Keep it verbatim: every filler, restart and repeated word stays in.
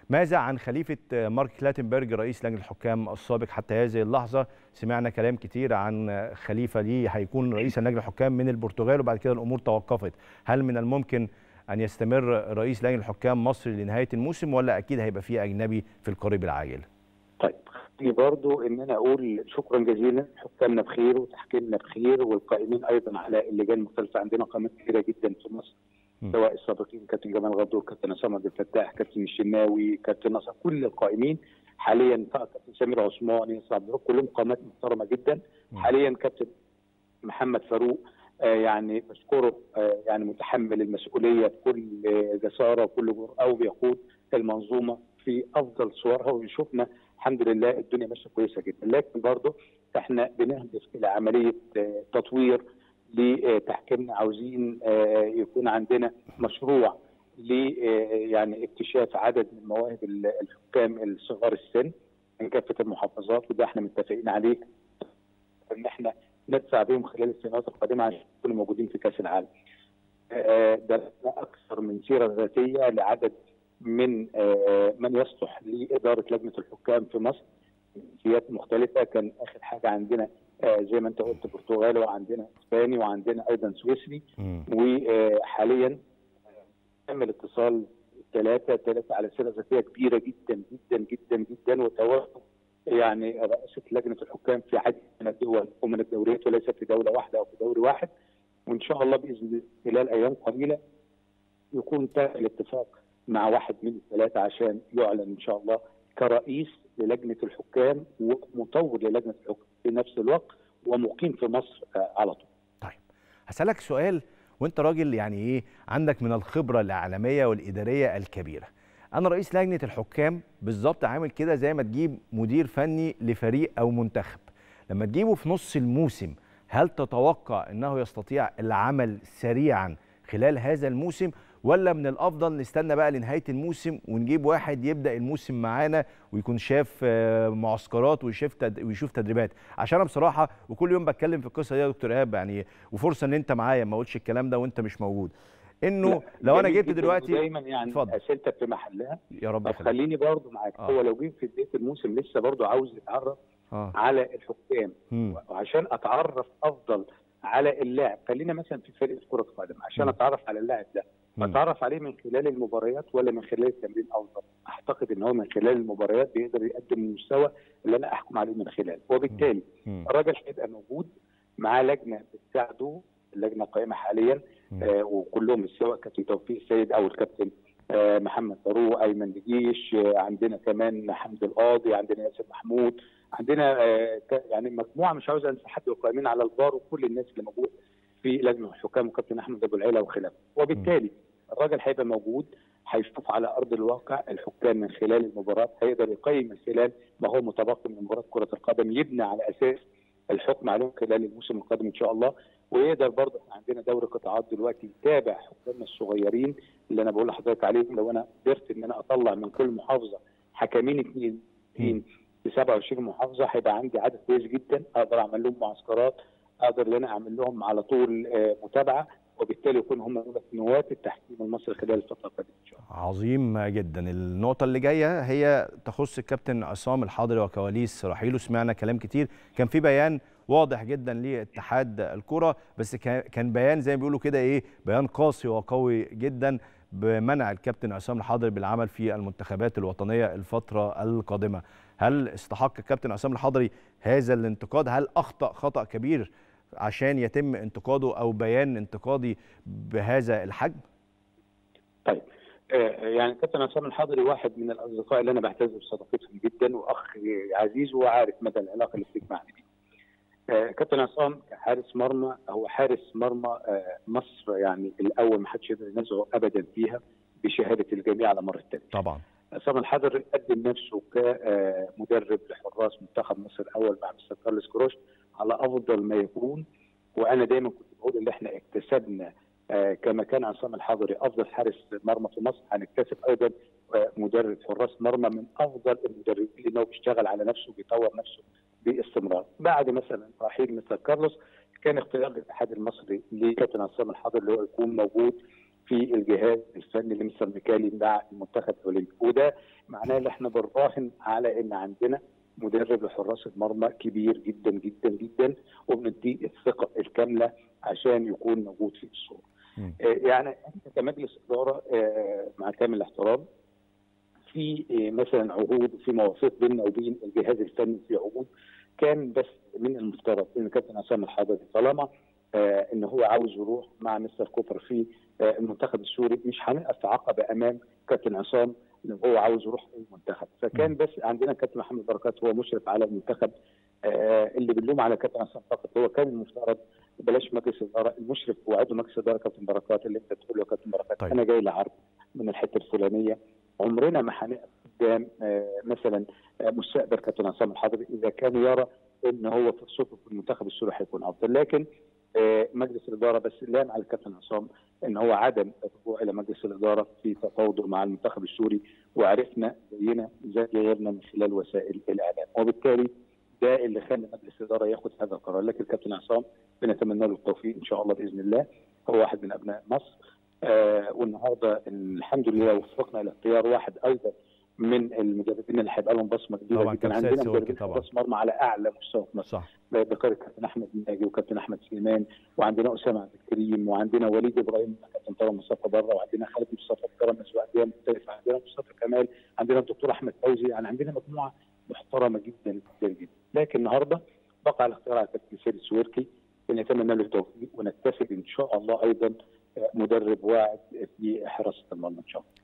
ماذا عن خليفة مارك كلاتنبرج رئيس لجنة الحكام السابق حتى هذه اللحظة؟ سمعنا كلام كتير عن خليفة ليه هيكون رئيس لجنة الحكام من البرتغال وبعد كده الأمور توقفت. هل من الممكن أن يستمر رئيس لجنة الحكام مصري لنهاية الموسم ولا أكيد هيبقى فيه أجنبي في القريب العاجل؟ طيب خليني برضو ان انا اقول شكرا جزيلا، حكامنا بخير وتحكيمنا بخير، والقائمين ايضا على اللجان المختلفه. عندنا قائمات كثيره جدا في مصر، سواء السابقين كابتن جمال غدور، كابتن عصام عبد الفتاح، كابتن الشناوي، كابتن نصر، كل القائمين حاليا، كابتن سمير عثمان، ياسر عبد الرب، كلهم قامات محترمه جدا. حاليا كابتن محمد فاروق آه يعني بشكره آه يعني متحمل المسؤوليه بكل آه جساره وكل جرأه، وبيقود المنظومه في افضل صورها، وشفنا الحمد لله الدنيا ماشيه كويسه جدا. لكن برضه احنا بنهدف الى عمليه آه تطوير لتحكيمنا، عاوزين آه يكون عندنا مشروع ل يعني اكتشاف عدد من مواهب الحكام الصغار السن من كافه المحافظات، وده احنا متفقين عليه ان احنا ندفع بهم خلال السنوات القادمه عشان يكونوا موجودين في كاس العالم. ده اكثر من سيره ذاتيه لعدد من من يصلح لاداره لجنه الحكام في مصر، جنسيات مختلفه. كان اخر حاجه عندنا زي ما انت قلت برتغالي، وعندنا اسباني، وعندنا ايضا سويسري، وحاليا تم الاتصال ثلاثه ثلاثه على سيره ذاتيه كبيره جدا جدا جدا جدا، وتوافق يعني رئاسه لجنه الحكام في عدد من الدول ومن الدوريات، وليس في دوله واحده او في دوري واحد. وان شاء الله باذن الله خلال ايام قليله يكون تم الاتفاق مع واحد من الثلاثه عشان يعلن ان شاء الله كرئيس للجنه الحكام ومطور للجنه الحكام في نفس الوقت، ومقيم في مصر على طول. طيب هسألك سؤال، وانت راجل يعني ايه عندك من الخبره الاعلاميه والاداريه الكبيره. انا رئيس لجنه الحكام بالظبط عامل كده زي ما تجيب مدير فني لفريق او منتخب، لما تجيبه في نص الموسم هل تتوقع انه يستطيع العمل سريعا خلال هذا الموسم، ولا من الافضل نستنى بقى لنهايه الموسم ونجيب واحد يبدا الموسم معانا ويكون شاف معسكرات ويشوف ويشوف تدريبات؟ عشان انا بصراحه وكل يوم بتكلم في القصه دي يا دكتور ايهاب، يعني وفرصه ان انت معايا ما اقولش الكلام ده وانت مش موجود، انه لو انا جبت دلوقتي دايما يعني اتفضل اسئلتك في محلها يا رب. طب خليني برضو معاك. آه. هو لو جه في بدايه الموسم لسه برضو عاوز يتعرف آه. على الحكام، مم. وعشان اتعرف افضل على اللاعب، خلينا مثلا في فرقه كره قدم عشان اتعرف على اللاعب ده، اتعرف عليه من خلال المباريات ولا من خلال التمرين افضل؟ اعتقد ان هو من خلال المباريات بيقدر يقدم المستوى اللي انا احكم عليه من خلاله، وبالتالي مم. الراجل هيبقى موجود مع لجنه بتساعده، اللجنه قائمه حاليا آه وكلهم سواء كابتن توفيق السيد او الكابتن آه محمد فاروق، ايمن دجيش، آه عندنا كمان حمد القاضي، عندنا ياسر محمود، عندنا آه يعني مجموعه، مش عاوز انسى حد، القائمين على الفار وكل الناس اللي موجود في لجنه الحكام وكابتن احمد ابو العيله وخلافه. وبالتالي الراجل هيبقى موجود، هيشوف على ارض الواقع الحكام من خلال المباراه، هيقدر يقيم من خلال ما هو متبقي من مباراه كره القدم، يبني على اساس الحكم عليهم خلال الموسم القادم ان شاء الله. ويقدر برضه احنا عندنا دوري قطاعات دلوقتي يتابع حكامنا الصغيرين اللي انا بقول لحضرتك عليهم. لو انا قدرت ان انا اطلع من كل محافظه حكمين اثنين في سبعة وعشرين محافظه، هيبقى عندي عدد كويس جدا، اقدر اعمل لهم معسكرات، اقدر ان انا اعمل لهم على طول متابعه، وبالتالي يكون هم نواه التحكيم المصري خلال الفتره القادمه ان شاء الله. عظيم جدا. النقطه اللي جايه هي تخص الكابتن عصام الحضري وكواليس رحيله. سمعنا كلام كتير، كان في بيان واضح جدا لاتحاد الكره، بس كان بيان زي ما بيقولوا كده ايه، بيان قاسي وقوي جدا بمنع الكابتن عصام الحضري بالعمل في المنتخبات الوطنيه الفتره القادمه. هل استحق الكابتن عصام الحضري هذا الانتقاد؟ هل اخطا خطا كبير عشان يتم انتقاده او بيان انتقادي بهذا الحجم؟ طيب يعني كابتن عصام الحضري واحد من الاصدقاء اللي انا بعتز بصداقتهم جدا، واخ عزيز وعارف مدى العلاقه اللي بتجمعني بيه. كابتن عصام كحارس مرمى هو حارس مرمى مصر يعني الاول، ما حدش يقدر ينازعه ابدا فيها بشهاده الجميع على مر التاريخ. طبعا عصام الحضري قدم نفسه كمدرب لحراس منتخب مصر الاول مع مستر كارلوس كروش على افضل ما يكون، وانا دايما كنت بقول ان احنا اكتسبنا كما كان عصام الحضري افضل حارس مرمى في مصر، هنكتسب ايضا مدرب حراس مرمى من افضل المدربين، لانه بيشتغل على نفسه وبيطور نفسه باستمرار. بعد مثلا رحيل مستر كارلوس كان اختيار الاتحاد المصري لكابتن عصام الحضري اللي هو يكون موجود في الجهاز الفني لمستر ميكالي مع المنتخب الاولمبي، وده معناه ان احنا بنراهن على ان عندنا مدرب لحراس المرمى كبير جدا جدا جدا، وبنديه الثقه الكامله عشان يكون موجود في الصوره. آه يعني انت كمجلس اداره آه مع كامل الاحترام في آه مثلا عهود، في مواثيق بيننا وبين الجهاز الفني، في عهود كان بس من المفترض ان كابتن عصام الحضري طالما آه ان هو عاوز يروح مع مستر كوبر في آه المنتخب السوري، مش هنقف عقبه امام كابتن عصام ان هو عاوز يروح اي منتخب. فكان بس عندنا كابتن محمد بركات هو مشرف على المنتخب، آه اللي بنلوم على كابتن عصام فقط. هو كان المفترض بلاش مجلس الاداره، المشرف وعضو مجلس الاداره كابتن بركات، اللي انت تقول له كابتن بركات طيب. انا جاي لعرض من الحته الفلانيه، عمرنا ما هنقف قدام آه مثلا آه مستقبل كابتن عصام الحضري اذا كان يرى ان هو فرصته في المنتخب السوري هيكون افضل. لكن آه مجلس الاداره بس لام على الكابتن عصام ان هو عدم الرجوع الى مجلس الاداره في تفاوضه مع المنتخب السوري، وعرفنا زينا زي غيرنا من خلال وسائل الاعلام، وبالتالي ده اللي خلى مجلس الاداره ياخذ هذا القرار. لكن الكابتن عصام بنتمنى له التوفيق ان شاء الله باذن الله، هو واحد من ابناء مصر. آه والنهارده الحمد لله وفقنا الى اختيار واحد ايضا من المدربين اللي هيبقى لهم بصمه كبيره جدا. عندنا مدربين حراس مرمى على اعلى مستوى في مصر، بقياده كابتن احمد ناجي وكابتن احمد سليمان، وعندنا اسامه عبد الكريم، وعندنا وليد ابراهيم كابتن طارق مصطفى بره، وعندنا خالد مصطفى بيراميدز وانديه مختلفه، عندنا مصطفى كمال، عندنا الدكتور احمد فوزي، يعني عندنا مجموعه محترمه جدا جدا جدا. لكن النهارده بقى على اختيار كابتن سيد السويركي، بنتمنى له التوفيق ونكتسب ان شاء الله ايضا مدرب واعد في حراسه المرمى ان شاء الله.